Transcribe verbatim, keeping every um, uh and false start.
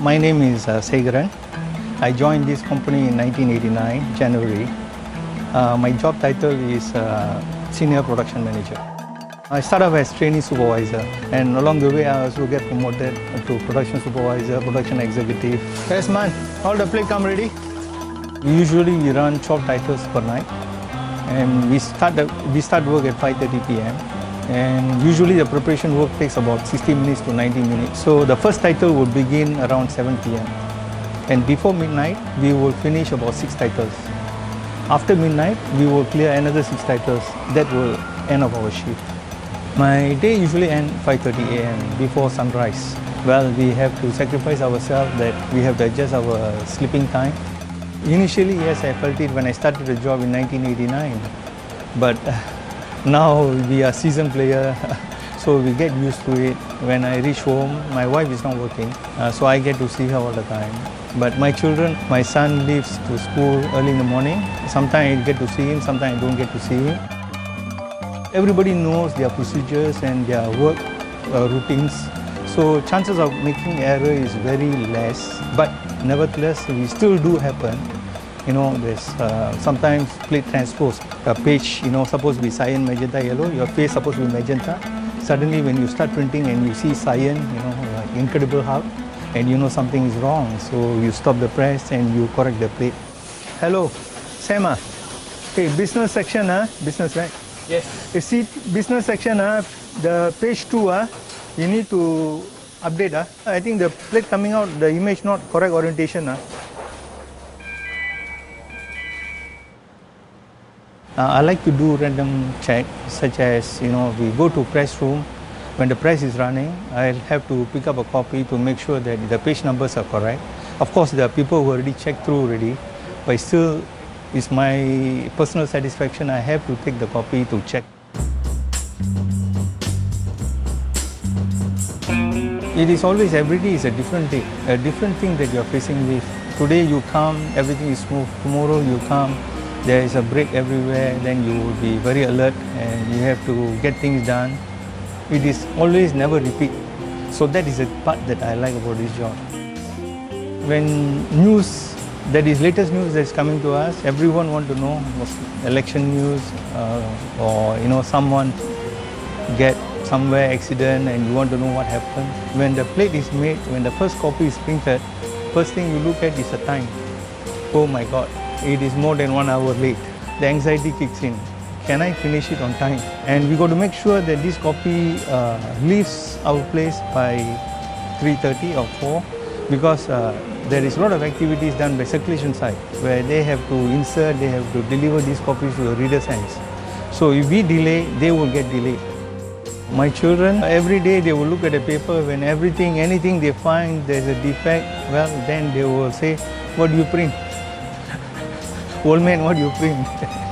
My name is uh, Seharan. I joined this company in nineteen eighty-nine, January. Uh, my job title is uh, Senior Production Manager. I started off as trainee supervisor, and along the way I also get promoted to production supervisor, production executive. Yes man, all the plate come ready? Usually we run twelve titles per night, and we start, the, we start work at five thirty p m And usually the preparation work takes about sixty minutes to ninety minutes. So the first title will begin around seven p m And before midnight, we will finish about six titles. After midnight, we will clear another six titles. That will end of our shift. My day usually ends five thirty a m before sunrise. Well, we have to sacrifice ourselves that we have to adjust our sleeping time. Initially, yes, I felt it when I started the job in nineteen eighty-nine. But now we are seasoned player, so we get used to it. When I reach home, my wife is not working, uh, so I get to see her all the time. But my children, my son leaves to school early in the morning. Sometimes I get to see him, sometimes I don't get to see him. Everybody knows their procedures and their work uh, routines, so chances of making error is very less. But nevertheless, we still do happen. You know, there's uh, sometimes plate transpose. A page, you know, supposed to be cyan, magenta, yellow. Your face supposed to be magenta. Suddenly, when you start printing and you see cyan, you know, like incredible how, and you know something is wrong. So you stop the press and you correct the plate. Hello, Sema. Okay, business section, huh? Business, right? Yes. You see, business section, huh? The page two, huh? You need to update, huh? I think the plate coming out, the image not correct orientation, huh? Uh, I like to do random check, such as, you know, we go to press room. When the press is running, I'll have to pick up a copy to make sure that the page numbers are correct. Of course, there are people who already checked through already, but still, it's my personal satisfaction. I have to take the copy to check. It is always, every day is a different day, a different thing that you're facing with. Today you come, everything is smooth. Tomorrow you come, there is a break everywhere, then you will be very alert and you have to get things done. It is always never repeat. So that is the part that I like about this job. When news, that is latest news that is coming to us, everyone want to know election news uh, or you know someone get somewhere accident and you want to know what happened. When the plate is made, when the first copy is printed, first thing you look at is the time. Oh my God, it is more than one hour late. The anxiety kicks in. Can I finish it on time? And we got to make sure that this copy uh, leaves our place by three thirty or four, because uh, there is a lot of activities done by circulation side where they have to insert, they have to deliver these copies to the reader's hands. So if we delay, they will get delayed. My children, every day they will look at the paper. When everything, anything they find there's a defect, well, then they will say, what do you print? Old man, what do you print?